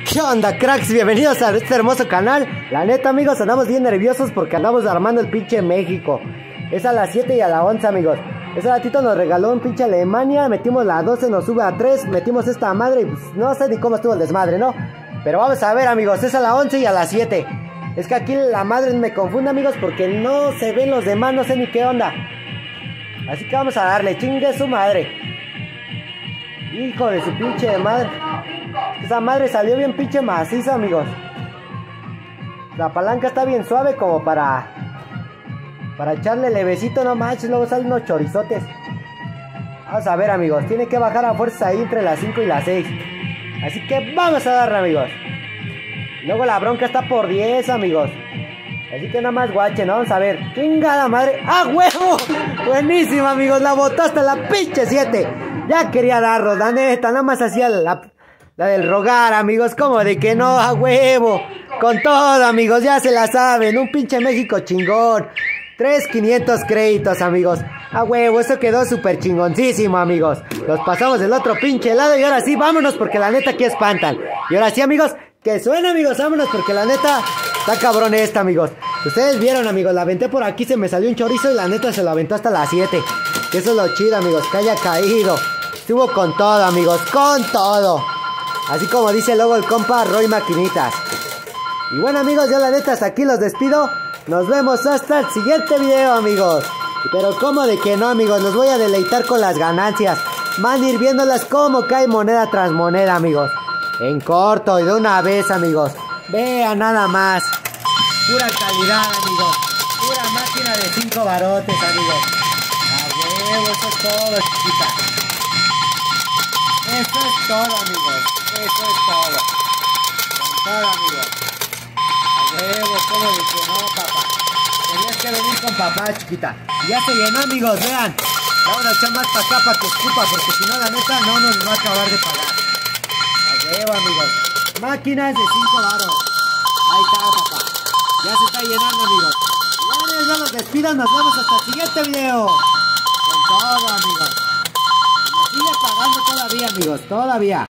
¿Qué onda, cracks? Bienvenidos a este hermoso canal. La neta, amigos, andamos bien nerviosos porque andamos armando el pinche México. Es a las 7 y a las 11, amigos. Ese ratito nos regaló un pinche Alemania. Metimos la 12, nos sube a 3. Metimos esta madre y pues, no sé ni cómo estuvo el desmadre, ¿no? Pero vamos a ver, amigos. Es a las 11 y a las 7. Es que aquí la madre me confunde, amigos, porque no se ven los demás. No sé ni qué onda. Así que vamos a darle. Chingue su madre. Hijo de su pinche madre. Esa madre salió bien pinche maciza, amigos. La palanca está bien suave como para echarle levecito, no manches. Luego salen unos chorizotes. Vamos a ver, amigos. Tiene que bajar a fuerza ahí entre las 5 y las 6. Así que vamos a darle, amigos. Luego la bronca está por 10, amigos. Así que nada más guachen, ¿no? Vamos a ver. ¡Chingada madre! ¡Ah, huevo! Buenísimo, amigos. La botó hasta la pinche 7. Ya quería darlo, la neta. Nada más hacía la del rogar, amigos. Como de que no, a huevo. Con todo, amigos. Ya se la saben. Un pinche México chingón. 3,500 créditos, amigos. A huevo, eso quedó súper chingoncísimo, amigos. Los pasamos del otro pinche lado. Y ahora sí, vámonos porque la neta aquí espantan. Y ahora sí, amigos, que suena, amigos. Vámonos porque la neta está cabrón esta, amigos. Ustedes vieron, amigos. La aventé por aquí, se me salió un chorizo. Y la neta se lo aventó hasta las 7. Que eso es lo chido, amigos. Que haya caído. Estuvo con todo, amigos. Con todo. Así como dice luego el compa Roy Maquinitas. Y bueno, amigos, yo la neta hasta aquí los despido. Nos vemos hasta el siguiente video, amigos. Pero como de que no, amigos. Los voy a deleitar con las ganancias. Van a ir viéndolas como cae moneda tras moneda, amigos. En corto y de una vez, amigos. Vean nada más. Pura calidad, amigos. Pura máquina de 5 barotes, amigos. A huevo, eso es todo, chiquita. Eso es todo, amigos. Eso es todo. Con todo, amigos. A huevo, como de que no, papá. Tenías que venir con papá, chiquita. Ya se llenó, amigos, vean. Vamos a echar más para acá para que escupa, porque si no, la neta, no nos va a acabar de pagar. A huevo, amigos. Máquinas de 5 varos. Ahí está, papá. Ya se está llenando, amigos. Bueno, ya los despido. Nos vemos hasta el siguiente video. Con todo, amigos. Nos sigue pagando todavía, amigos. Todavía.